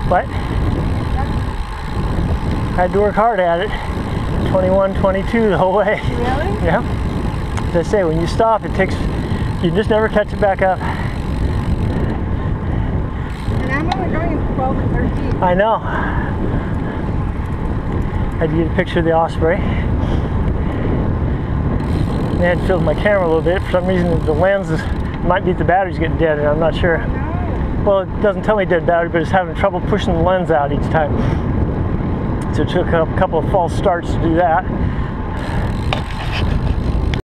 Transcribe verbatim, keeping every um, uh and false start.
What? I had to work hard at it. twenty-one, twenty-two the whole way. Really? Yeah. As I say, when you stop, it takes, you just never catch it back up. And I'm only going twelve or thirteen. I know. I had to get a picture of the osprey. And I had to fill my camera a little bit. For some reason, the lens is, might be the battery's getting dead, and I'm not sure. Oh, no. Well, it doesn't tell me dead battery, but it's having trouble pushing the lens out each time. So it took a couple of false starts to do that.